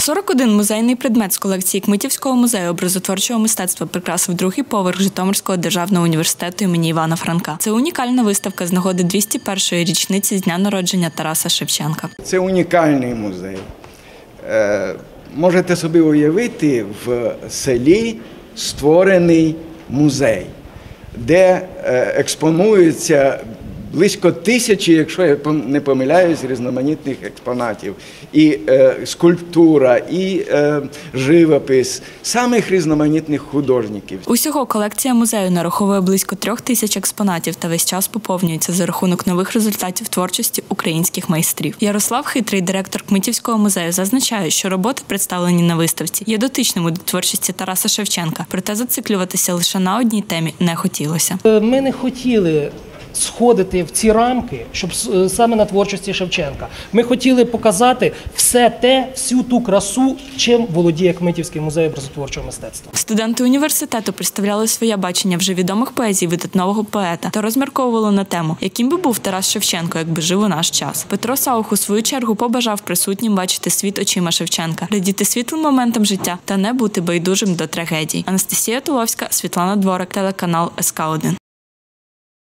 41 музейний предмет з колекції Кмитівського музею образотворчого мистецтва прикрасив другий поверх Житомирського державного університету імені Івана Франка. Це унікальна виставка з нагоди 201-ї річниці з дня народження Тараса Шевченка. Це унікальний музей. Можете собі уявити, в селі створений музей, де експонується близько 1000, якщо я не помиляюсь, різноманітних експонатів. І скульптура, і живопис самих різноманітних художників. Усього колекція музею нараховує близько 3000 експонатів та весь час поповнюється за рахунок нових результатів творчості українських майстрів. Ярослав Хитрий, директор Кмитівського музею, зазначає, що роботи, представлені на виставці, є дотичними до творчості Тараса Шевченка, проте зациклюватися лише на одній темі не хотілося. Ми не хотіли сходити в ці рамки, щоб саме на творчості Шевченка. Ми хотіли показати всю ту красу, чим володіє Кмитівський музей образотворчого мистецтва. Студенти університету представляли своє бачення вже відомих поезій видатного поета та розмірковували на тему, яким би був Тарас Шевченко, якби жив у наш час. Петро Саух у свою чергу побажав присутнім бачити світ очима Шевченка, радіти світлим моментам життя та не бути байдужим до трагедій. Анастасія Туловська, Світлана Дворик, телеканал СК1.